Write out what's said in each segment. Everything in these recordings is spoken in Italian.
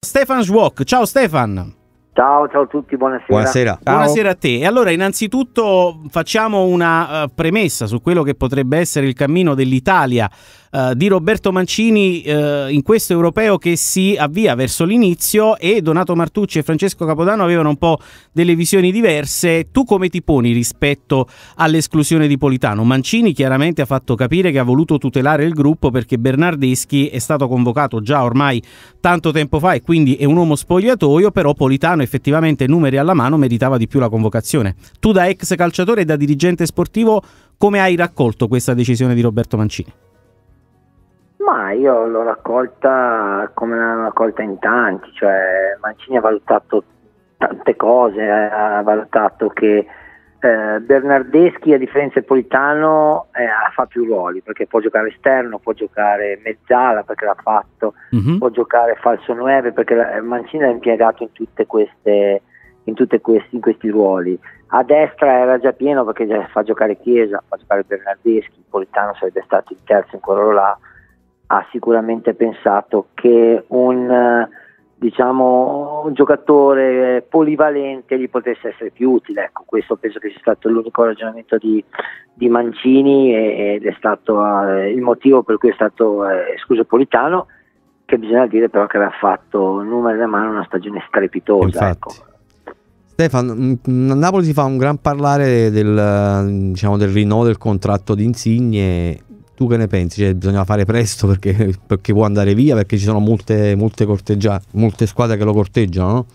Stefan Schwok. Ciao Stefan. Ciao a tutti, buonasera. Buonasera. Buonasera a te. E allora innanzitutto facciamo una premessa su quello che potrebbe essere il cammino dell'Italia di Roberto Mancini in questo europeo che si avvia verso l'inizio, e Donato Martucci e Francesco Capodanno avevano un po' delle visioni diverse. Tu come ti poni rispetto all'esclusione di Politano? Mancini chiaramente ha fatto capire che ha voluto tutelare il gruppo perché Bernardeschi è stato convocato già ormai tanto tempo fa e quindi è un uomo spogliatoio, però Politano effettivamente, numeri alla mano, meritava di più la convocazione. Tu da ex calciatore e da dirigente sportivo come hai raccolto questa decisione di Roberto Mancini? Ma io l'ho raccolta come l'hanno raccolta in tanti, cioè Mancini ha valutato tante cose, ha valutato che Bernardeschi, a differenza di Politano, fa più ruoli, perché può giocare esterno, può giocare mezzala perché l'ha fatto, può giocare falso 9 perché Mancini l'ha impiegato in questi ruoli. A destra era già pieno perché già fa giocare Chiesa, fa giocare Bernardeschi, Politano sarebbe stato il terzo in quello là. Ha sicuramente pensato che un giocatore polivalente gli potesse essere più utile. Ecco, questo penso che sia stato l'unico ragionamento di Mancini ed è stato il motivo per cui è stato escluso Politano, che bisogna dire però che aveva fatto numeri alla mano una stagione strepitosa. Ecco. Stefano, Napoli si fa un gran parlare del rinnovo del contratto di Insigne. Tu che ne pensi? Cioè, bisogna fare presto perché può andare via, perché ci sono molte squadre che lo corteggiano, no?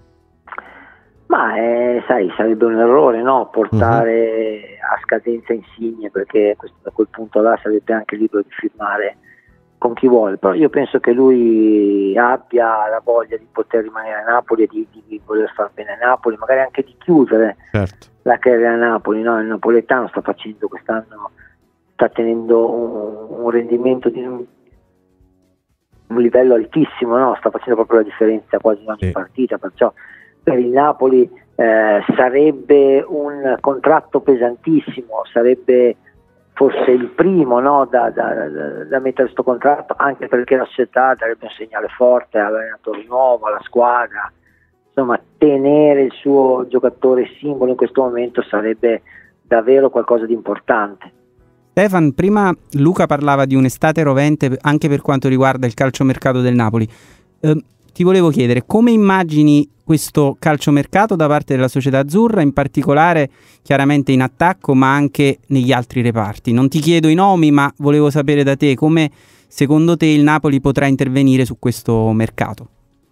Ma sai, sarebbe un errore, no? Portare a scadenza Insigne, perché a quel punto là sarebbe anche libero di firmare con chi vuole. Però io penso che lui abbia la voglia di poter rimanere a Napoli e di voler far bene a Napoli, magari anche di chiudere la carriera a Napoli, no? Il napoletano sta facendo quest'anno, sta tenendo un rendimento di un livello altissimo, no? Sta facendo proprio la differenza quasi in ogni partita, perciò per il Napoli sarebbe un contratto pesantissimo, sarebbe forse il primo, no? da mettere questo contratto, anche perché la società darebbe un segnale forte all'allenatore nuovo, alla squadra. Insomma, tenere il suo giocatore simbolo in questo momento sarebbe davvero qualcosa di importante. Stefan, prima Luca parlava di un'estate rovente anche per quanto riguarda il calciomercato del Napoli. Ti volevo chiedere come immagini questo calciomercato da parte della società azzurra, in particolare chiaramente in attacco ma anche negli altri reparti. Non ti chiedo i nomi, ma volevo sapere da te come secondo te il Napoli potrà intervenire su questo mercato.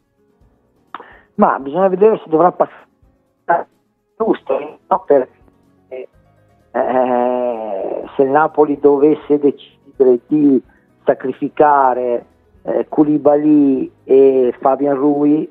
Ma bisogna vedere se dovrà passare giusto, no? Perché se il Napoli dovesse decidere di sacrificare Koulibaly e Fabian Rui,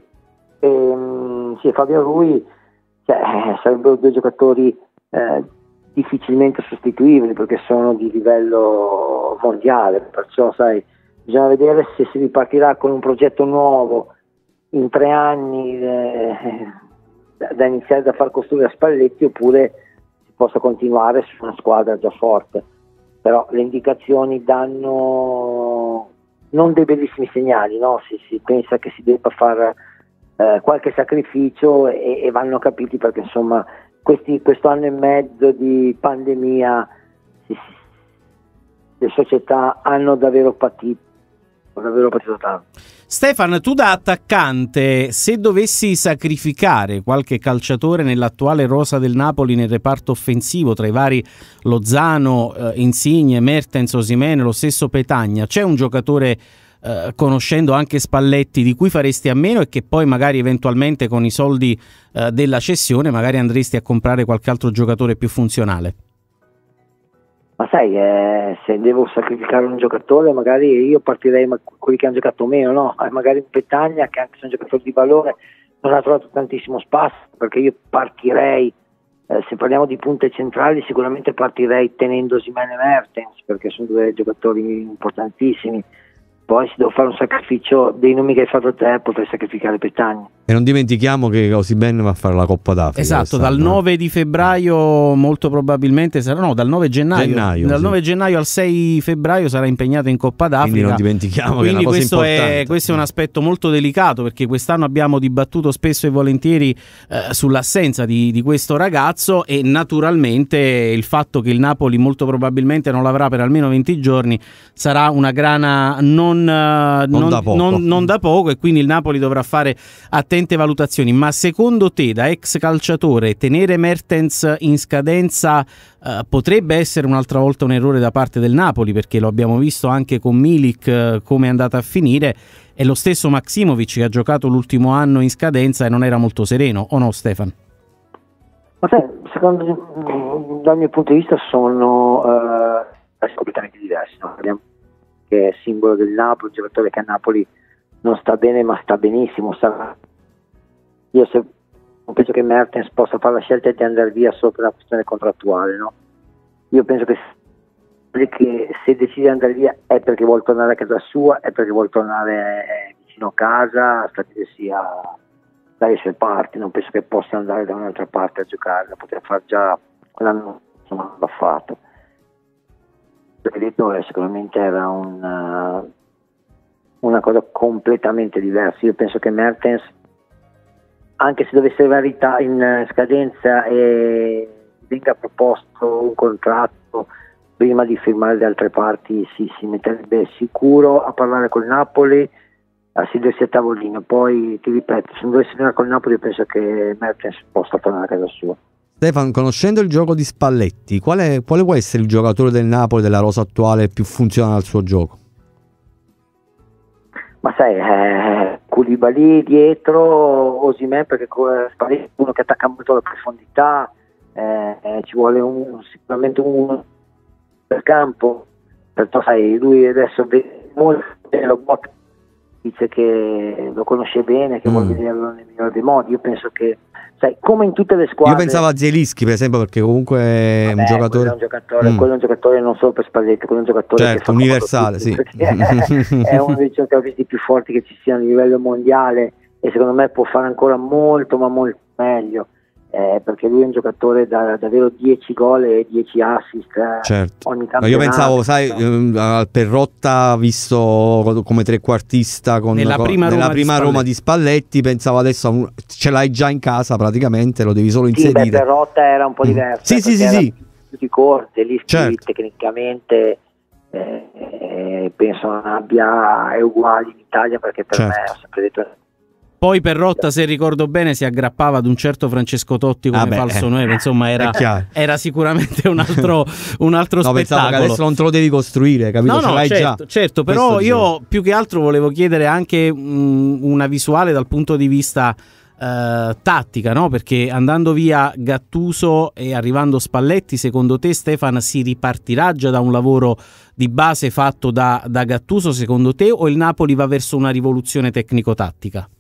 sarebbero due giocatori difficilmente sostituibili perché sono di livello mondiale, perciò sai, bisogna vedere se si ripartirà con un progetto nuovo in 3 anni da iniziare da far costruire a Spalletti, oppure si possa continuare su una squadra già forte. Però le indicazioni danno non dei bellissimi segnali, no? Si pensa che si debba fare qualche sacrificio e vanno capiti, perché insomma questo anno e mezzo di pandemia le società hanno davvero patito tanto. Stefan, tu da attaccante, se dovessi sacrificare qualche calciatore nell'attuale rosa del Napoli nel reparto offensivo, tra i vari Lozano, Insigne, Mertens, Osimhen, lo stesso Petagna, c'è un giocatore, conoscendo anche Spalletti, di cui faresti a meno e che poi magari eventualmente con i soldi della cessione magari andresti a comprare qualche altro giocatore più funzionale? Ma sai, se devo sacrificare un giocatore, magari io partirei quelli che hanno giocato meno, no? Magari un Petagna, che anche se è un giocatore di valore non ha trovato tantissimo spazio, perché io partirei, se parliamo di punte centrali, sicuramente partirei tenendo Osimhen e Mertens, perché sono due giocatori importantissimi. poi si deve fare un sacrificio dei nomi che hai fatto te, potrai sacrificare Petagna. E non dimentichiamo che Osimhen va a fare la Coppa d'Africa. Esatto, dal 9 di febbraio molto probabilmente sarà, no, dal 9 gennaio, dal 9 gennaio al 6 febbraio sarà impegnato in Coppa d'Africa. Quindi non dimentichiamo Quindi che è una cosa importante. questo è un aspetto molto delicato, perché quest'anno abbiamo dibattuto spesso e volentieri sull'assenza di questo ragazzo, e naturalmente il fatto che il Napoli molto probabilmente non l'avrà per almeno 20 giorni sarà una grana non da poco, e quindi il Napoli dovrà fare attente valutazioni. Ma secondo te, da ex calciatore, tenere Mertens in scadenza potrebbe essere un'altra volta un errore da parte del Napoli, perché lo abbiamo visto anche con Milik come è andata a finire, e lo stesso Maksimovic che ha giocato l'ultimo anno in scadenza e non era molto sereno, o no, Stefan? Ma sai, dal mio punto di vista sono completamente diversi, no? Che è simbolo del Napoli, un giocatore che a Napoli non sta bene ma sta benissimo. Io non penso che Mertens possa fare la scelta di andare via solo per una questione contrattuale, no? Io penso che se decide di andare via è perché vuole tornare a casa sua, è perché vuole tornare vicino a casa, stabilirsi dalle sue parti. Non penso che possa andare da un'altra parte a giocare, la poteva fare già quell'anno, insomma l'ha fatto. Perché detto, sicuramente era una cosa completamente diversa. Io penso che Mertens, anche se dovesse arrivare in scadenza e venga proposto un contratto, prima di firmare le altre parti si metterebbe sicuro a parlare col Napoli, a sedersi a tavolino. Poi ti ripeto, se non dovesse venire col Napoli, penso che Mertens possa tornare a casa sua. Stefano, conoscendo il gioco di Spalletti, quale può essere il giocatore del Napoli, della rosa attuale, più funzionale al suo gioco? Ma sai, Koulibaly dietro, Osimhen, perché Spalletti è uno che attacca molto alla profondità, ci vuole sicuramente uno per campo, perciò sai, lui adesso vede molto bene lo bot, dice che lo conosce bene, che vuole vederlo nel migliore dei modi. Io penso che, sai, come in tutte le squadre. Io pensavo a Zielinski, per esempio, perché comunque è un giocatore. Quello è un giocatore non solo per Spalletti, quello è un giocatore certo, che fa universale, sì. È uno dei giocatori più forti che ci siano a livello mondiale, e secondo me può fare ancora molto, ma molto meglio. Perché lui è un giocatore da davvero 10 gol e 10 assist certo. ogni campionato. Ma io pensavo, sai, al Perrotta visto come trequartista nella prima Roma di Spalletti, pensavo adesso ce l'hai già in casa praticamente, lo devi solo inserire. Sì, Perrotta era un po' diverso. Sì. Tutti corti, lì certo. Tecnicamente penso non abbia uguali in Italia, perché per me ho sempre detto. Poi Perrotta, se ricordo bene, si aggrappava ad un certo Francesco Totti come falso 9, insomma era sicuramente un altro spettacolo. Pensavo che adesso non te lo devi costruire, capito? Ce l'hai certo, già. Certo, però io più che altro volevo chiedere anche una visuale dal punto di vista tattica, no? Perché andando via Gattuso e arrivando Spalletti, secondo te, Stefan, si ripartirà già da un lavoro di base fatto da Gattuso, secondo te, o il Napoli va verso una rivoluzione tecnico-tattica?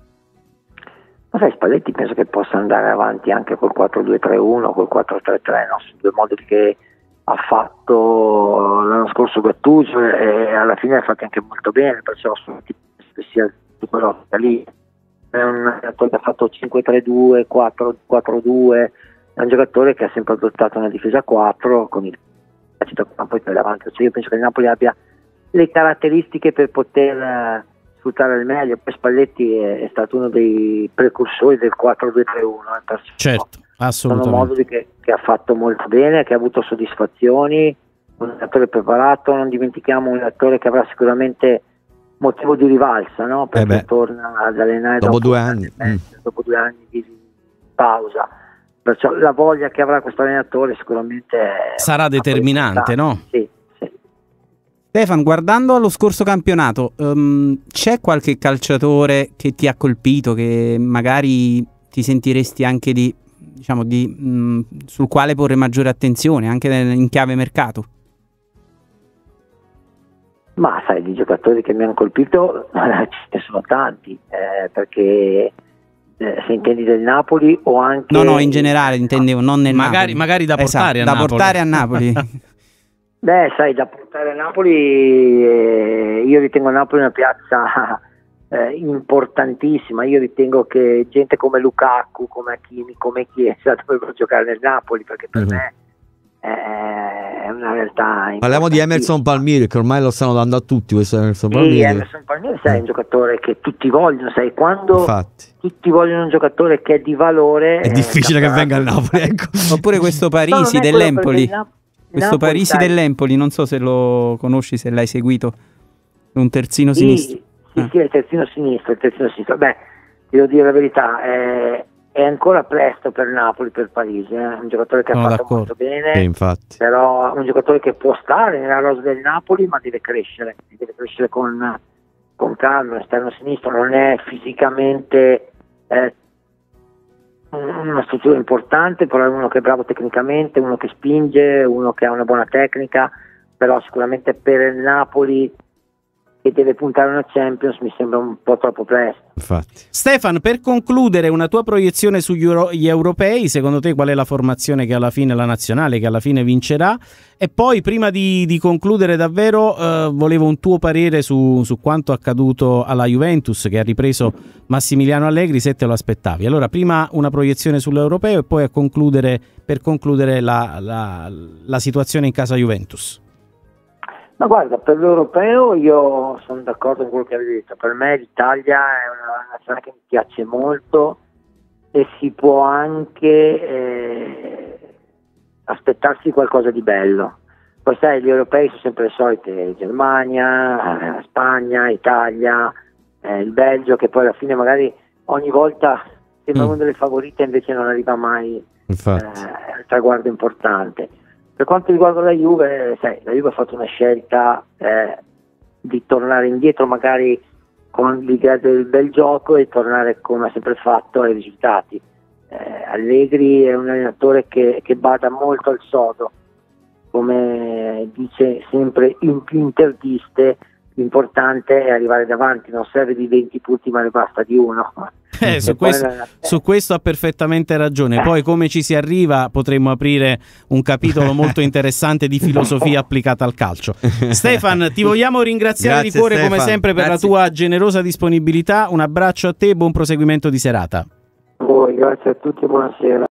Ma sai, Spalletti penso che possa andare avanti anche col 4-2-3-1, col 4-3-3, no? Sono due moduli che ha fatto l'anno scorso Gattuso, e alla fine ha fatto anche molto bene, perciò sono sia su quell'ottica lì. È un giocatore che ha fatto 5-3-2, 4-4-2, è un giocatore che ha sempre adottato una difesa 4 con il campo più davanti. Cioè io penso che il Napoli abbia le caratteristiche per poter sfruttare al meglio. Poi Spalletti è stato uno dei precursori del 4-2-3-1, certo, assolutamente. Sono moduli che ha fatto molto bene, che ha avuto soddisfazioni, un attore preparato. Non dimentichiamo un attore che avrà sicuramente motivo di rivalsa, no? Perché torna ad allenare dopo 2 anni dopo 2 anni di pausa, perciò la voglia che avrà questo allenatore sicuramente sarà determinante, no? Sì. Stefan, guardando allo scorso campionato, c'è qualche calciatore che ti ha colpito, che magari ti sentiresti anche sul quale porre maggiore attenzione, anche in chiave mercato? Ma sai, di giocatori che mi hanno colpito ce ne sono tanti, perché se intendi del Napoli o anche... No, in generale intendevo, non nel Napoli. Magari da portare a Napoli. portare a Napoli. Beh, sai, da portare a Napoli, io ritengo Napoli una piazza importantissima. Io ritengo che gente come Lukaku, come Hakimi, come Chiesa dovrebbero giocare nel Napoli, perché per me è una realtà. Parliamo di Emerson Palmieri, che ormai lo stanno dando a tutti. Questo Emerson Sì, Palmieri. Emerson Palmieri, sai, è un giocatore che tutti vogliono, sai, quando Infatti. tutti vogliono un giocatore che è di valore, È difficile che venga a Napoli, ecco. Oppure questo Parisi dell'Empoli. Questo Parisi dell'Empoli, non so se lo conosci, se l'hai seguito. Un terzino sinistro. Sì, il terzino sinistro. Beh, devo dire la verità, è ancora presto per Napoli, per Parisi, un giocatore che ha fatto molto bene, infatti. però un giocatore che può stare nella rosa del Napoli, ma deve crescere con calma. L'esterno sinistro non è fisicamente una struttura importante, però è uno che è bravo tecnicamente, uno che spinge, uno che ha una buona tecnica, però sicuramente per il Napoli, che deve puntare una Champions, mi sembra un po' troppo presto. Infatti. Stefan, per concludere, una tua proiezione sugli europei, secondo te qual è la formazione che alla fine, la nazionale che alla fine vincerà? E poi prima di concludere davvero volevo un tuo parere su quanto accaduto alla Juventus, che ha ripreso Massimiliano Allegri, se te lo aspettavi. Allora prima una proiezione sull'europeo e poi per concludere la situazione in casa Juventus. Ma guarda, per l'europeo io sono d'accordo con quello che avevi detto. Per me l'Italia è una nazione che mi piace molto e si può anche aspettarsi qualcosa di bello. Poi sai, gli europei sono sempre le solite: Germania, Spagna, Italia, il Belgio, che poi alla fine magari ogni volta sembra una delle favorite, invece non arriva mai al traguardo importante. Per quanto riguarda la Juve, sai, la Juve ha fatto una scelta di tornare indietro magari con l'idea del bel gioco e tornare, come ha sempre fatto, ai risultati. Allegri è un allenatore che bada molto al sodo, come dice sempre in più interviste. L'importante è arrivare davanti, non serve di 20 punti ma ne basta di uno. Su questo ha perfettamente ragione. Poi come ci si arriva potremmo aprire un capitolo molto interessante di filosofia applicata al calcio. Stefan, ti vogliamo ringraziare di cuore, Stefan, come sempre, per la tua generosa disponibilità. Un abbraccio a te e buon proseguimento di serata. Grazie a tutti e buonasera.